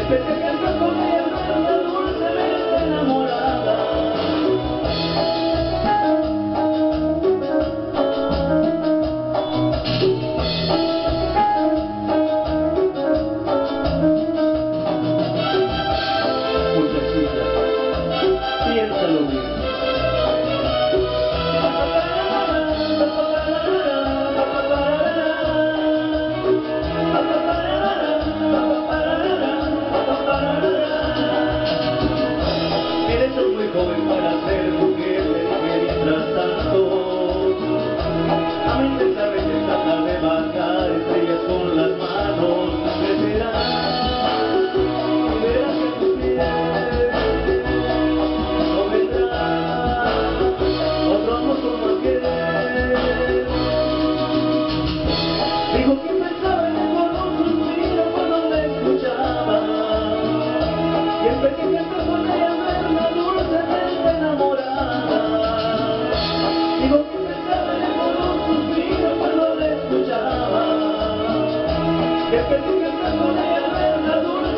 Pensé que entró con ella verla dulcemente enamorada. Muchachita, piénsalo bien. Eres muy joven para ser mujer, mientras tanto a mi intensa vez trata de bajar estrellas con las manos. Crecerás y verás que tus pies no vendrá otro amor como aquel. Digo que pensaba en él con un suspiro cuando me escuchaba, y empecé a cantar con ella verla dulcemente enamorada. Digo que pensaba en él con un suspiro cuando me escuchaba, y empecé a cantar con ella verla dulcemente enamorada.